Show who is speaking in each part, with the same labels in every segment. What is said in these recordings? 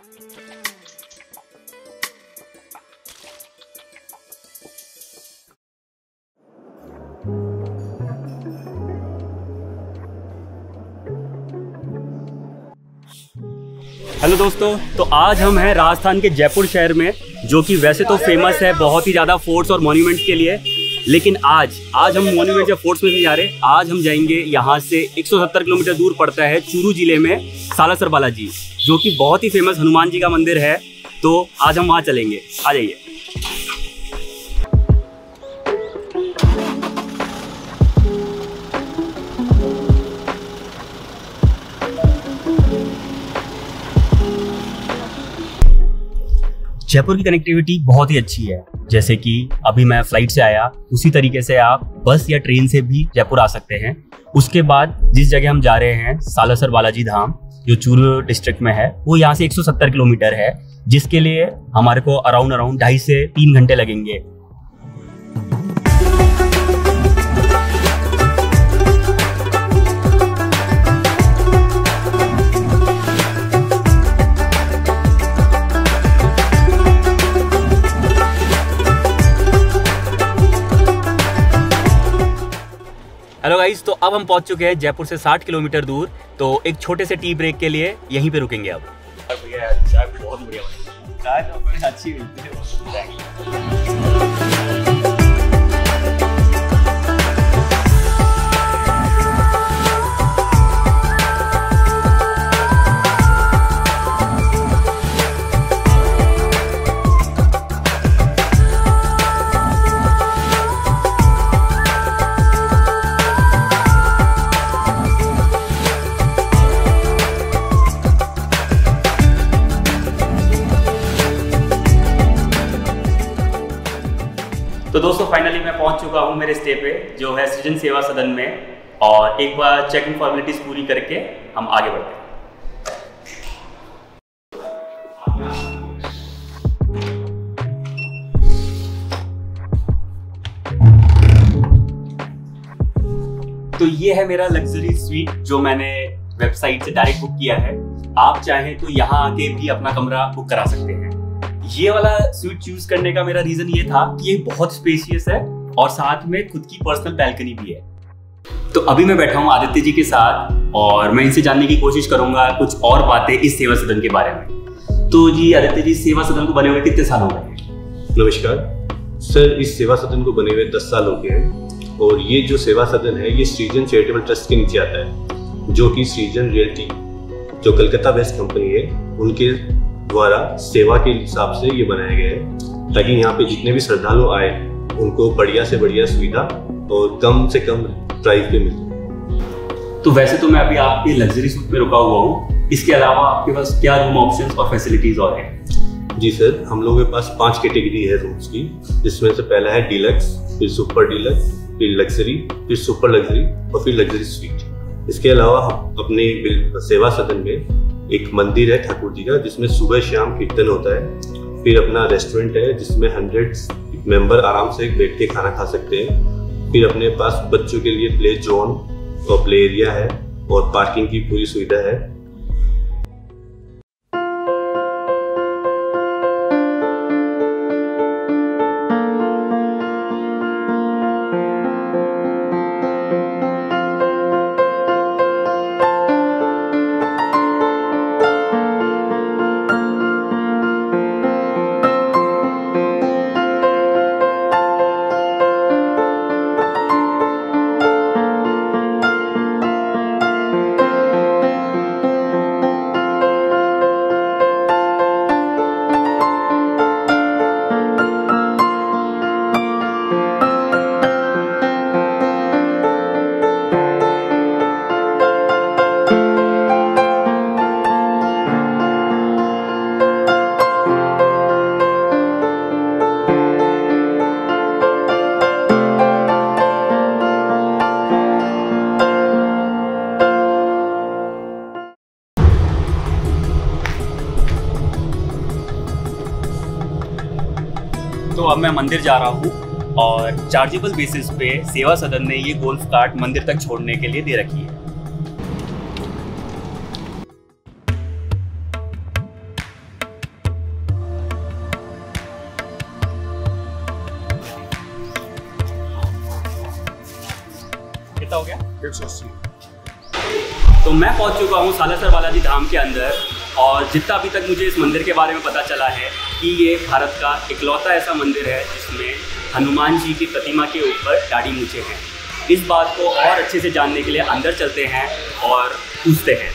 Speaker 1: Hello दोस्तों, तो आज हम हैं राजस्थान के जयपुर शहर में, जो कि वैसे तो फेमस है बहुत ही ज़्यादा फोर्ट्स और मॉन्यूमेंट्स के लिए। लेकिन आज हम मॉन्यूमेंट्स या फोर्ट्स में नहीं जा रहे। आज हम जाएंगे यहाँ से 170 किलोमीटर दूर पड़ता है चूरू जिले में सालासर बालाजी, जो कि बहुत ही फेमस हनुमान जी का मंदिर है। तो आज हम वहाँ चलेंगे, आ जाइए। जयपुर की कनेक्टिविटी बहुत ही अच्छी है। जैसे कि अभी मैं फ्लाइट से आया, उसी तरीके से आप बस या ट्रेन से भी जयपुर आ सकते हैं। उसके बाद जिस जगह हम जा रहे हैं, सालासर बालाजी धाम, जो चूरू डिस्ट्रिक्ट में है, वो यहाँ से 170 किलोमीटर है, जिसके लिए हमारे को अराउंड 2.5 से 3 घंटे लगेंगे। हेलो गाइस, तो अब हम पहुंच चुके हैं जयपुर से 60 किलोमीटर दूर। तो एक छोटे से टी ब्रेक के लिए यहीं पे रुकेंगे अब। चाय बहुत बढ़िया, चाय तो अच्छी मिलती है। तो दोस्तों, फाइनली मैं पहुंच चुका हूं मेरे स्टे पे, जो है सृजन सेवा सदन में। और एक बार चेकिंग फॉर्मेलिटीज पूरी करके हम आगे बढ़ते हैं। तो ये है मेरा लग्जरी स्वीट, जो मैंने वेबसाइट से डायरेक्ट बुक किया है। आप चाहें तो यहाँ आके भी अपना कमरा बुक करा सकते हैं। ये वाला स्वीट चूज करने का मेरा रीजन ये था कि ये बहुत स्पेशियस है और साथ में खुद की पर्सनल बैल्कनी भी है। तो अभी मैं बैठा हूँ आदित्य जी के साथ और मैं इनसे जानने की कोशिश करूंगा कुछ और बातें इस सेवा सदन के बारे में। तो जी आदित्य जी, सेवा सदन को बने हुए कितने साल हो गए?
Speaker 2: नमस्कार सर, इस सेवा सदन को बने हुए 10 साल हो गए हैं। और ये जो सेवा सदन है, ये सृजन चैरिटेबल ट्रस्ट के नीचे आता है, जो कि सृजन रियल्टी, जो कलकत्ता बेस्ड कंपनी है, उनके द्वारा सेवा के हिसाब से ये बनाया गया है, ताकि यहाँ पे जितने भी श्रद्धालु आए उनको बढ़िया से बढ़िया सुविधा और कम से कम प्राइस पे मिले।
Speaker 1: तो वैसे तो मैं अभी आपके लग्जरी सूट में रुका हुआ हूँ, इसके अलावा आपके पास क्या रूम ऑप्शंस और फैसिलिटीज और हैं?
Speaker 2: जी सर, हम लोगों के पास 5 कैटेगरी है रूम्स की, जिसमें से पहला है डीलक्स, फिर सुपर डीलक्स, फिर लग्जरी, फिर सुपर लग्जरी और फिर लग्जरी स्वीट। इसके अलावा हम अपने सेवा सदन में एक मंदिर है ठाकुर जी का, जिसमें सुबह शाम कीर्तन होता है। फिर अपना रेस्टोरेंट है, जिसमें 100 मेंबर आराम से बैठ के खाना खा सकते हैं। फिर अपने पास बच्चों के लिए प्ले जोन और प्ले एरिया है और पार्किंग की पूरी सुविधा है।
Speaker 1: तो अब मैं मंदिर जा रहा हूँ और चार्जेबल बेसिस पे सेवा सदन ने ये गोल्फ कार्ट मंदिर तक छोड़ने के लिए दे रखी है।
Speaker 3: 180।
Speaker 1: तो मैं पहुंच चुका हूं सालासर बालाजी धाम के अंदर, और जितना अभी तक मुझे इस मंदिर के बारे में पता चला है कि ये भारत का इकलौता ऐसा मंदिर है जिसमें हनुमान जी की प्रतिमा के ऊपर दाढ़ी मूंछें हैं। इस बात को और अच्छे से जानने के लिए अंदर चलते हैं और पूछते हैं।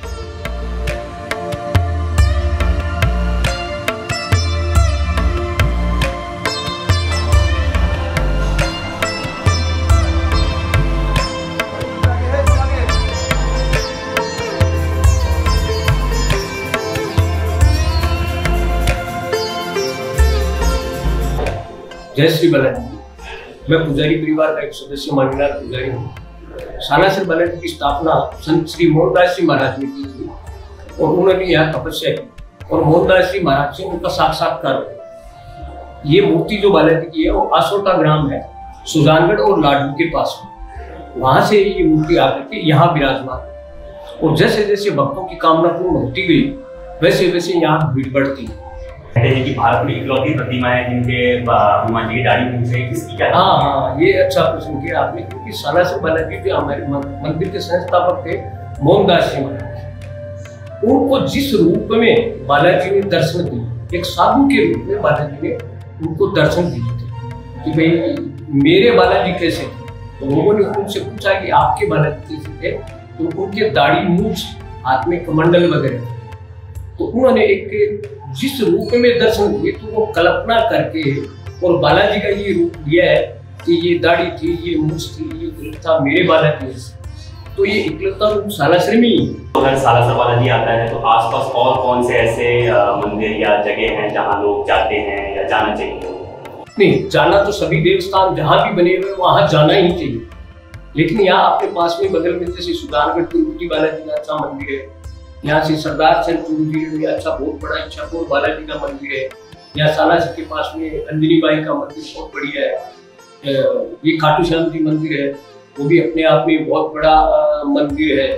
Speaker 3: जय श्री बालाजी। मैं पुजारी परिवार का एक सदस्य मान्यनाथ पुजारी हूँ। सालासर बालाजी की स्थापना संत श्री मोहनदास जी महाराज ने की थी और उन्होंने यहाँ तपस्या की और मोहनदास जी महाराज से उनका साक्षात्कार हुआ। ये मूर्ति जो बालाजी की है वो आसोटा ग्राम है, सुजानगढ़ और लाडू के पास में। वहां से ये मूर्ति आकर के यहाँ विराजमान, और जैसे जैसे भक्तों की कामना पूर्ण होती गई वैसे वैसे यहाँ भीड़ बढ़ती।
Speaker 1: कहते हैं कि भारत में इकलौती प्रतिमा है जिनके हनुमान जी की दाढ़ी मूंछें, किसकी क्या?
Speaker 3: हाँ, ये अच्छा प्रश्न किया आपने, क्योंकि सालासर बालाजी जो हमारे मंदिर के संस्थापक थे मोहनदास जी महाराज, उनको जिस रूप में बालाजी ने दर्शन दिए, एक साधु के रूप में बालाजी ने उनको दर्शन दिए थे कि भाई मेरे बालाजी कैसे थे। तो लोगों ने उनसे पूछा कि आपके बालाजी कैसे थे, तो उनके दाढ़ी मूंछ, हाथ में कमंडल वगैरह थे। तो उन्होंने एक जिस रूप में दर्शन दिए तो वो कल्पना करके और बालाजी का ये रूप दिया है कि ये दाढ़ी थी, ये मूछ थी, ये था मेरे बालाजी। तो ये इकलौता रूप सालासर में ही।
Speaker 1: अगर सालासर बालाजी आता है तो आसपास और कौन से ऐसे मंदिर या जगह हैं जहाँ लोग जाते हैं या जाना चाहिए?
Speaker 3: नहीं, जाना तो सभी देवस्थान जहाँ भी बने हुए वहाँ जाना ही चाहिए, लेकिन यहाँ अपने पास में बगल में जैसे सुजानगढ़ तिरुपति बालाजी का अच्छा मंदिर है, यहाँ से सरदार चंद्र में अच्छा बहुत बड़ा इच्छापुर बालाजी का मंदिर है, यहाँ सालासर के पास में अंजनी बाई का मंदिर बहुत बढ़िया है, ये खाटू श्याम जी मंदिर है, वो भी अपने आप में बहुत बड़ा मंदिर है।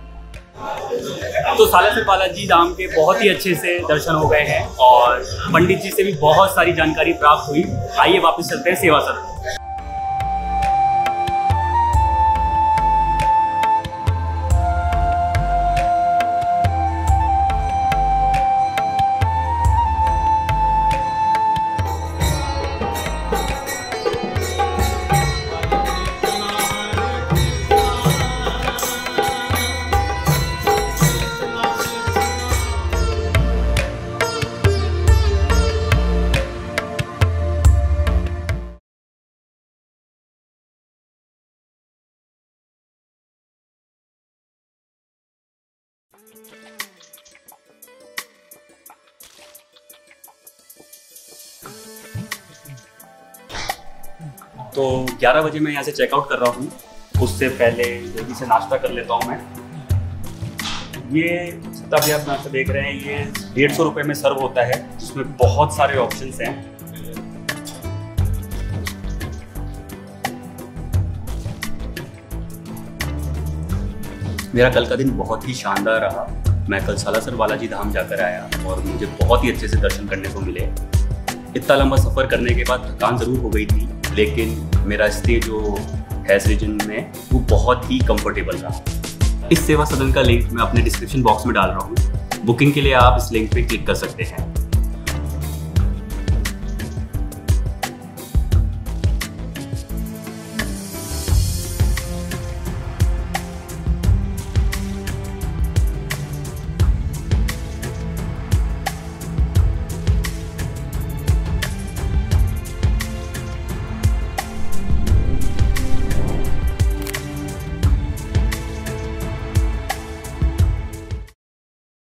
Speaker 1: तो सालासर बालाजी धाम के बहुत ही अच्छे से दर्शन हो गए हैं और पंडित जी से भी बहुत सारी जानकारी प्राप्त हुई। आइए वापस चलते हैं सेवा सदन। तो 11 बजे मैं यहाँ से चेकआउट कर रहा हूँ, उससे पहले जल्दी से नाश्ता कर लेता हूँ मैं। ये जितना भी आप नाश्ता देख रहे हैं ये 150 रुपये में सर्व होता है, जिसमें बहुत सारे ऑप्शंस हैं। मेरा कल का दिन बहुत ही शानदार रहा। मैं कल सालासर बालाजी धाम जाकर आया और मुझे बहुत ही अच्छे से दर्शन करने को मिले। इतना लंबा सफ़र करने के बाद थकान ज़रूर हो गई थी, लेकिन मेरा स्टे जो है इस रीजन में वो बहुत ही कंफर्टेबल रहा। इस सेवा सदन का लिंक मैं अपने डिस्क्रिप्शन बॉक्स में डाल रहा हूँ। बुकिंग के लिए आप इस लिंक पे क्लिक कर सकते हैं।